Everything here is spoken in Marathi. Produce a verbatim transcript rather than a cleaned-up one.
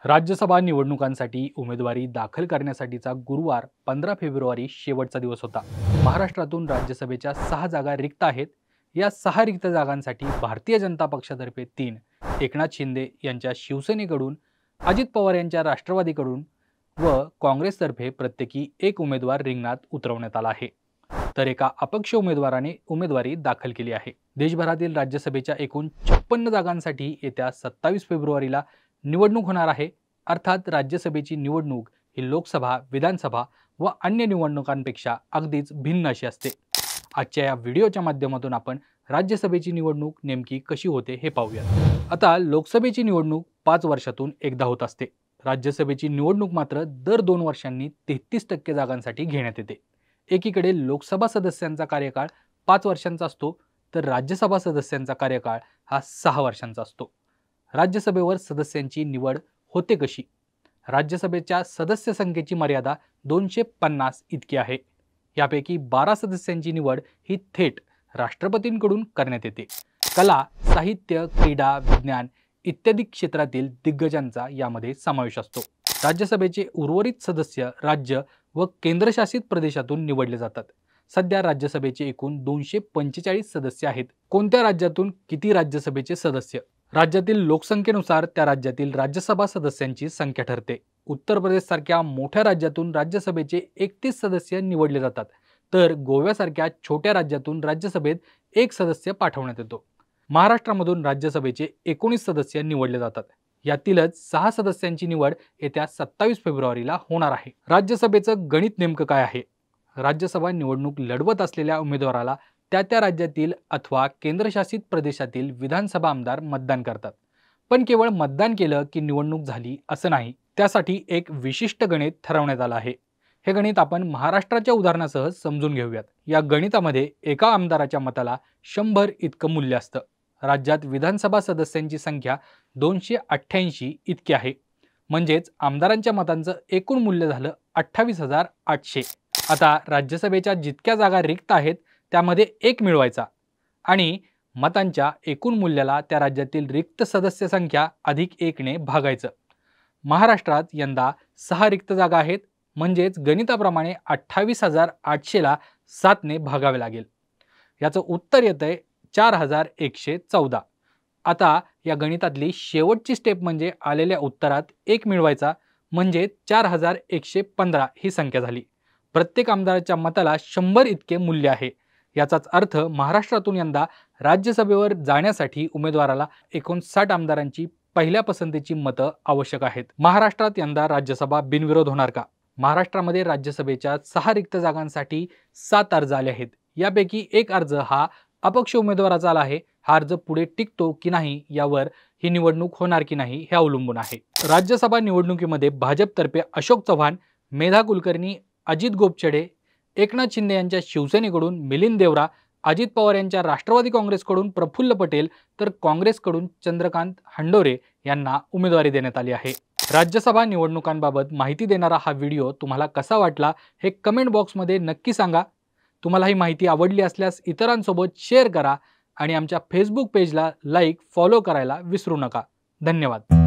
राज्यसभा निवडणुकांसाठी उमेदवारी दाखल करण्यासाठीचा गुरुवार पंधरा फेब्रुवारी शेवटचा दिवस होता। महाराष्ट्रातून राज्यसभेच्या सहा जागा रिक्त आहेत। या सहा रिक्त जागांसाठी भारतीय जनता पक्षातर्फे तीन, एकनाथ शिंदे यांच्या शिवसेनेकडून, अजित पवार यांच्या राष्ट्रवादीकडून व काँग्रेसतर्फे प्रत्येकी एक उमेदवार रिंगणात उतरवण्यात आला आहे। तर एका अपक्ष उमेदवाराने उमेदवारी दाखल केली आहे। देशभरातील राज्यसभेच्या एकूण छप्पन्न जागांसाठी येत्या सत्तावीस फेब्रुवारीला निवडणूक होणार आहे। अर्थात राज्यसभेची निवडणूक ही लोकसभा, विधानसभा व अन्य निवडणुकांपेक्षा अगदीच भिन्न अशी असते। आजच्या या व्हिडिओच्या माध्यमातून आपण राज्यसभेची निवडणूक नेमकी कशी होते हे पाहूया। आता लोकसभेची निवडणूक पाच वर्षातून एकदा होत असते। राज्यसभेची निवडणूक मात्र दर दोन वर्षांनी तेहतीस टक्के जागांसाठी घेण्यात येते। एकीकडे लोकसभा सदस्यांचा कार्यकाळ पाच वर्षांचा असतो, तर राज्यसभा सदस्यांचा कार्यकाळ हा सहा वर्षांचा असतो। राज्यसभेवर सदस्यांची निवड होते कशी? राज्यसभेच्या सदस्य संख्येची मर्यादा दोनशे पन्नास इतकी आहे। यापैकी बारा सदस्यांची निवड ही थेट राष्ट्रपतींकडून करण्यात येते। कला, साहित्य, क्रीडा, विज्ञान इत्यादी क्षेत्रातील दिग्गजांचा यामध्ये समावेश असतो। राज्यसभेचे उर्वरित सदस्य राज्य व केंद्रशासित प्रदेशातून निवडले जातात। सध्या राज्यसभेचे एकूण दोनशे पंचेचाळीस सदस्य आहेत। कोणत्या राज्यातून किती राज्यसभेचे सदस्य? राज्यातील लोकसंख्येनुसार त्या राज्यातील राज्यसभा सदस्यांची संख्या ठरते। उत्तर प्रदेश सारख्या मोठ्या राज्यातून राज्यसभेचे एकतीस सदस्य निवडले जातात, तर गोव्यासारख्या छोट्या राज्यातून राज्यसभेत एक सदस्य पाठवण्यात येतो। महाराष्ट्रामधून राज्यसभेचे एकोणीस सदस्य निवडले जातात। यातीलच सहा सदस्यांची निवड येत्या सत्तावीस फेब्रुवारीला होणार आहे। राज्यसभेचं गणित नेमकं काय आहे? राज्यसभा निवडणूक लढवत असलेल्या उमेदवाराला त्या त्या राज्यातील अथवा केंद्रशासित प्रदेशातील विधानसभा आमदार मतदान करतात। पण केवळ मतदान केलं की निवडणूक झाली असं नाही, त्यासाठी एक विशिष्ट गणित ठरवण्यात आलं आहे। हे गणित आपण महाराष्ट्राच्या उदाहरणासह समजून घेऊयात। या गणितामध्ये एका आमदाराच्या मताला शंभर इतकं मूल्य असतं। राज्यात विधानसभा सदस्यांची संख्या दोनशे अठ्ठ्याऐंशी इतकी आहे, म्हणजेच आमदारांच्या मतांचं एकूण मूल्य झालं अठ्ठावीस हजार आठशे। आता राज्यसभेच्या जितक्या जागा रिक्त आहेत त्यामध्ये एक मिळवायचा आणि मतांच्या एकूण मूल्याला त्या राज्यातील रिक्त सदस्य संख्या अधिक एकने भागायचं। महाराष्ट्रात यंदा सहा रिक्त जागा आहेत, म्हणजेच गणिताप्रमाणे अठ्ठावीस हजार आठशेला सातने भागावे लागेल। याचं उत्तर येतंय चार हजार एकशे चौदा। आता या गणितातली शेवटची स्टेप म्हणजे आलेल्या उत्तरात एक मिळवायचा, म्हणजे चार हजार एकशे पंधरा ही संख्या झाली। प्रत्येक आमदाराच्या मताला शंभर इतके मूल्य आहे। याचाच अर्थ महाराष्ट्रातून यंदा राज्यसभेवर जाण्यासाठी उमेदवाराला एकोणसाठ आमदारांची पहिल्या पसंतीची मतं आवश्यक आहेत। महाराष्ट्रात यंदा राज्यसभा बिनविरोध होणार का? महाराष्ट्रामध्ये राज्यसभेच्या सहा रिक्त जागांसाठी सात अर्ज आले आहेत। यापैकी एक अर्ज हा अपक्ष उमेदवाराचा आला आहे। हा अर्ज पुढे टिकतो की नाही यावर ही निवडणूक होणार की नाही हे अवलंबून आहे। राज्यसभा निवडणुकीमध्ये भाजपतर्फे अशोक चव्हाण, मेधा कुलकर्णी, अजित गोपछडे, एकनाथ शिंदे यांच्या शिवसेनेकडून मिलिंद देवरा, अजित पवार यांच्या राष्ट्रवादी काँग्रेसकडून प्रफुल्ल पटेल, तर काँग्रेसकडून चंद्रकांत हंडोरे यांना उमेदवारी देण्यात आली आहे। राज्यसभा निवडणुकांबाबत माहिती देणारा हा व्हिडिओ तुम्हाला कसा वाटला हे कमेंट बॉक्समध्ये नक्की सांगा। तुम्हाला ही माहिती आवडली असल्यास इतरांसोबत शेअर करा आणि आमच्या फेसबुक पेजला लाईक, फॉलो करायला विसरू नका। धन्यवाद।